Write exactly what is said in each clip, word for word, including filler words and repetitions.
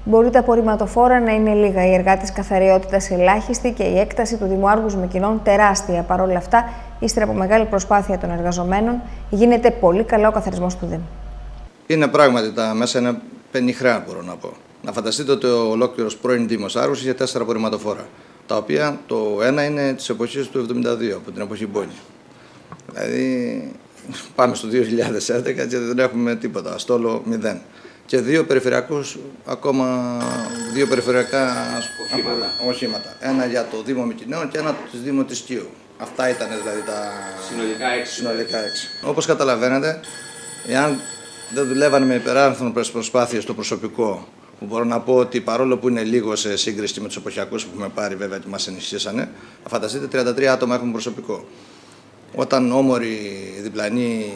Μπορεί τα απορριμματοφόρα να είναι λίγα, η εργάτης καθαριότητας ελάχιστη και η έκταση του Δήμου Άργους Μυκηνών τεράστια. Παρ' όλα αυτά, ύστερα από μεγάλη προσπάθεια των εργαζομένων, γίνεται πολύ καλά ο καθαρισμός του Δήμου. Είναι πράγματι τα μέσα είναι πενιχρά, μπορώ να πω. Να φανταστείτε ότι ο ολόκληρος πρώην Δήμος Άργους είχε τέσσερα απορριμματοφόρα. Τα οποία το ένα είναι της εποχής του εβδομήντα δύο, από την εποχή Μπόνι. Δηλαδή, πάμε στο δύο χιλιάδες έντεκα και δεν έχουμε τίποτα. Στόλο μηδέν. Και δύο περιφερειακούς, ακόμα δύο περιφερειακά οχήματα. οχήματα. Ένα για το Δήμο Μυκηνών και ένα του Δήμου της Κίου. Αυτά ήταν δηλαδή τα συνολικά έξι. Συνολικά έξι. Όπως καταλαβαίνετε, εάν δεν δουλεύανε με υπεράνθρωπες προσπάθειες το προσωπικό, που μπορώ να πω ότι παρόλο που είναι λίγο σε σύγκριση με τους εποχιακούς που έχουμε πάρει βέβαια και μας ενισχύσανε, θα φανταστείτε τριάντα τρία άτομα έχουν προσωπικό. Όταν όμοροι διπλανοί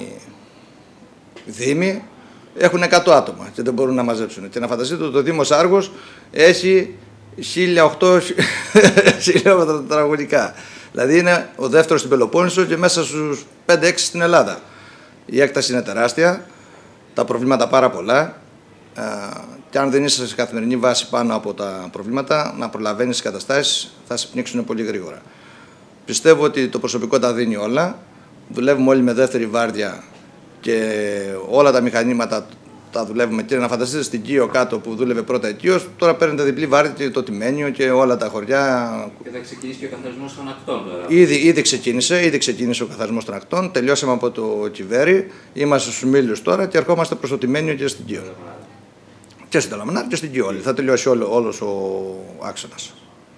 δήμοι έχουν εκατό άτομα και δεν μπορούν να μαζέψουν. Και να φανταστείτε ότι το Δήμος Άργος έχει χίλια οκτώ χιλιόμετρα τετραγωνικά. Δηλαδή είναι ο δεύτερος στην Πελοπόννησο και μέσα στους πέντε έξι στην Ελλάδα. Η έκταση είναι τεράστια, τα προβλήματα πάρα πολλά. Και αν δεν είσαι σε καθημερινή βάση πάνω από τα προβλήματα, να προλαβαίνεις τις καταστάσεις θα σε πνίξουν πολύ γρήγορα. Πιστεύω ότι το προσωπικό τα δίνει όλα. Δουλεύουμε όλοι με δεύτερη βάρδια και όλα τα μηχανήματα τα δουλεύουμε. Και να φανταστείτε στην Κίο κάτω που δούλευε πρώτα Κίος, τώρα παίρνετε διπλή βάρδια και το Τιμένιο και όλα τα χωριά. Και θα ξεκινήσει και ο καθαρισμός των ακτών τώρα. Ήδη, ήδη, ξεκίνησε, ήδη ξεκίνησε ο καθαρισμός των ακτών. Τελειώσαμε από το Κιβέρι, είμαστε στους Μήλους τώρα και ερχόμαστε προς το Τιμένιο και στην Κίο. Και στην Ταλαμανά και στην Κιόλη. Θα τελειώσει όλο, όλος ο άξονας.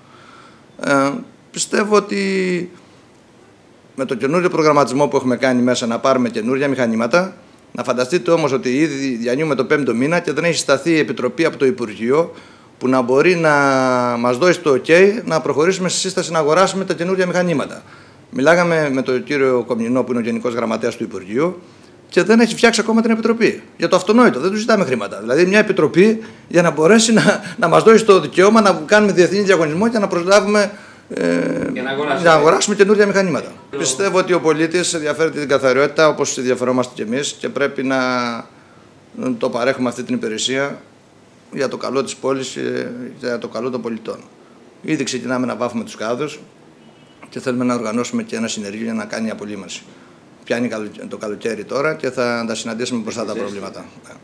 Ε, πιστεύω ότι με το καινούριο προγραμματισμό που έχουμε κάνει μέσα να πάρουμε καινούργια μηχανήματα, να φανταστείτε όμως ότι ήδη διανύουμε το πέμπτο μήνα και δεν έχει σταθεί η επιτροπή από το Υπουργείο που να μπορεί να μας δώσει το OK να προχωρήσουμε στη σύσταση να αγοράσουμε τα καινούργια μηχανήματα. Μιλάγαμε με τον κύριο Κομνηνό που είναι ο Γενικός Γραμματέας του Υπουργείου και δεν έχει φτιάξει ακόμα την επιτροπή. Για το αυτονόητο, δεν του ζητάμε χρήματα. Δηλαδή, μια επιτροπή για να μπορέσει να, να μας δώσει το δικαίωμα να κάνουμε διεθνή διαγωνισμό και να προσλάβουμε. Ε, για να αγοράσουμε, να αγοράσουμε καινούργια μηχανήματα. Λόγω. Πιστεύω ότι ο πολίτης ενδιαφέρεται την καθαριότητα όπως ενδιαφερόμαστε κι εμείς και πρέπει να το παρέχουμε αυτή την υπηρεσία για το καλό της πόλης και για το καλό των πολιτών. Ήδη ξεκινάμε να βάφουμε τους κάδους και θέλουμε να οργανώσουμε και ένα συνεργείο για να κάνει απολύμανση. Πιάνει το καλοκαίρι τώρα και θα τα συναντήσουμε μπροστά τα προβλήματα.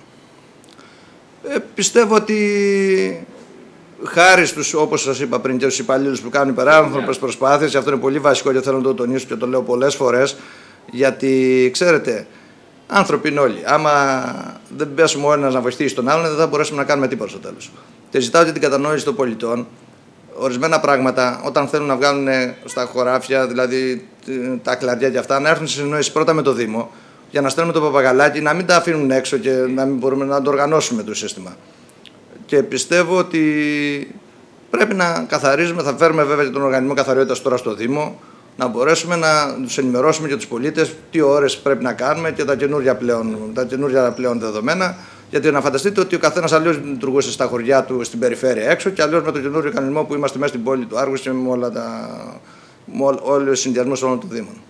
Ε, πιστεύω ότι χάρη στους, όπως σας είπα πριν, και στους υπαλλήλους που κάνουν υπεράνθρωπες προσπάθειες, και αυτό είναι πολύ βασικό και θέλω να το τονίσω και το λέω πολλές φορές, γιατί ξέρετε, άνθρωποι είναι όλοι. Άμα δεν πέσουμε ο ένας να βοηθήσει τον άλλον, δεν θα μπορέσουμε να κάνουμε τίποτα στο τέλος. Και ζητάω και την κατανόηση των πολιτών. Ορισμένα πράγματα, όταν θέλουν να βγάλουν στα χωράφια, δηλαδή τα κλαδιά και αυτά, να έρθουν σε συνεννόηση πρώτα με το Δήμο, για να στέλνουμε το παπαγαλάκι, να μην τα αφήνουν έξω και να μην μπορούμε να το οργανώσουμε το σύστημα. Και πιστεύω ότι πρέπει να καθαρίζουμε, θα φέρουμε βέβαια και τον οργανισμό καθαριότητας τώρα στο Δήμο, να μπορέσουμε να τους ενημερώσουμε και τους πολίτες τι ώρες πρέπει να κάνουμε και τα καινούργια πλέον, τα καινούργια πλέον δεδομένα. Γιατί να φανταστείτε ότι ο καθένας αλλιώς λειτουργούσε στα χωριά του στην περιφέρεια έξω και αλλιώς με τον καινούριο κανονισμό που είμαστε μέσα στην πόλη του Άργους και με όλα τα, με όλο ο συνδυασμός όλων των Δήμων.